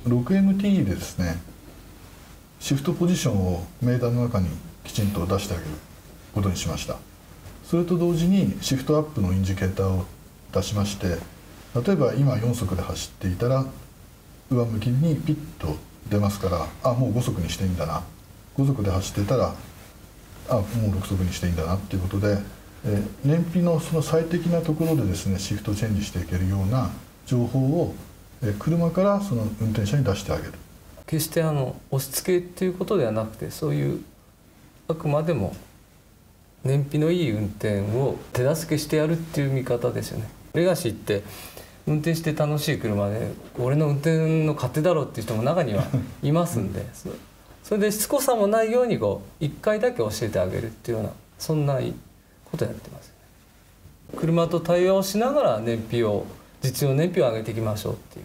6MT でですね、シフトポジションを名段の中にきちんと出してあげることにしました。それと同時にシフトアップのインジケーターを出しまして、例えば今4速で走っていたら上向きにピッと出ますから、もう5速にしていいんだな、5速で走っていたらもう6速にしていいんだなっていうことで、燃費のその最適なところでですねシフトチェンジしていけるような情報を車からその運転者に出してあげる。 決して押し付けっていうことではなくて、そういうあくまでも燃費のいい運転を手助けしてやるっていう見方ですよね。レガシーって運転して楽しい車で俺の運転の勝手だろうっていう人も中にはいますんで、それでしつこさもないように1回だけ教えてあげるっていうような、そんなことやってますよね。車と対話をしながら実用燃費を上げていきましょうっていう、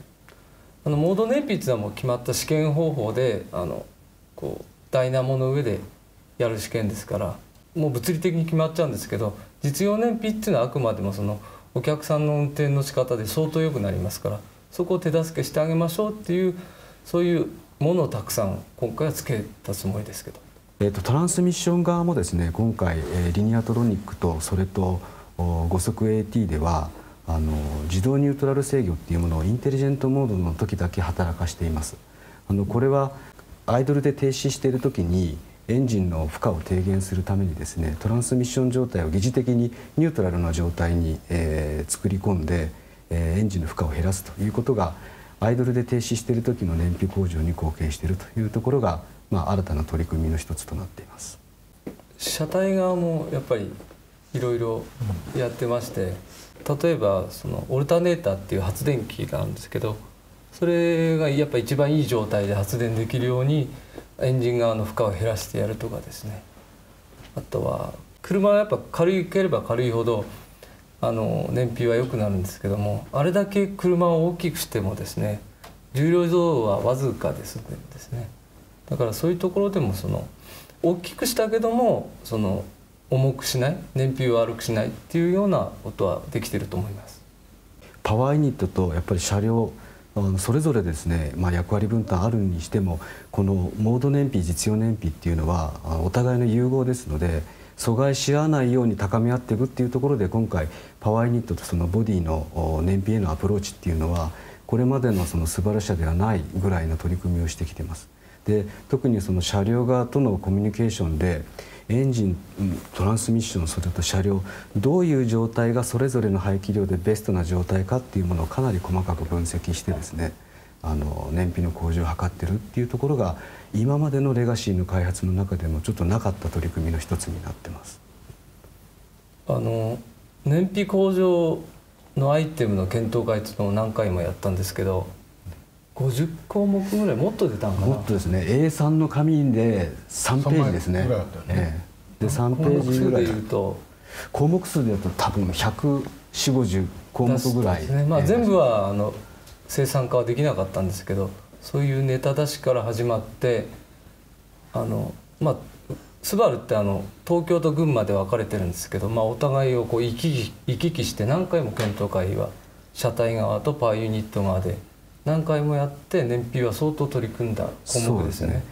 モード燃費っていうのはもう決まった試験方法でダイナモの上でやる試験ですから、もう物理的に決まっちゃうんですけど、実用燃費っていうのはあくまでもそのお客さんの運転の仕方で相当良くなりますから、そこを手助けしてあげましょうっていう、そういうものをたくさん今回はつけたつもりですけど。 トランスミッション側もですね、今回リニアトロニックとそれと5速 AT では自動ニュートラル制御っていうものをインテリジェントモードの時だけ働かしています。これはアイドルで停止している時にエンジンの負荷を低減するためにですね、トランスミッション状態を疑似的にニュートラルな状態に、作り込んで、エンジンの負荷を減らすということがアイドルで停止している時の燃費向上に貢献しているというところが、新たな取り組みの一つとなっています。 車体側もやっぱりいろいろやってまして、例えばそのオルタネーターっていう発電機があるんですけど、それがやっぱ一番いい状態で発電できるようにエンジン側の負荷を減らしてやるとかですね。あとは車はやっぱ軽ければ軽いほど燃費は良くなるんですけども、あれだけ車を大きくしてもですね、重量増はわずかですね。だからそういうところでも大きくしたけども重くしない、燃費を悪くしないっていうようなことはできていると思います。 パワーユニットとやっぱり車両それぞれですね、役割分担あるにしても、このモード燃費実用燃費っていうのはお互いの融合ですので、阻害し合わないように高め合っていくっていうところで、今回パワーユニットとそのボディの燃費へのアプローチっていうのはこれまでのスバル社ではないぐらいの取り組みをしてきてます。で、特にその車両側とのコミュニケーションでエンジン、トランスミッション、それと車両、どういう状態がそれぞれの排気量でベストな状態かっていうものをかなり細かく分析してですね、燃費の向上を図ってるっていうところが今までのレガシーの開発の中でもちょっとなかった取り組みの一つになってます。 燃費向上のアイテムの検討会っていうのを何回もやったんですけど、50項目ぐらいもっと出たんかな。 もっとですね、 A3 の紙で3ページですね。で3ページぐらい項目数でいうと多分14050項目ぐらいですね。 全部は生産化はできなかったんですけど、そういうネタ出しから始まって、スバルって東京と群馬で分かれてるんですけど、お互いを行き来して何回も検討会は車体側とパワーユニット側で何回もやって、燃費は相当取り組んだ項目ですね。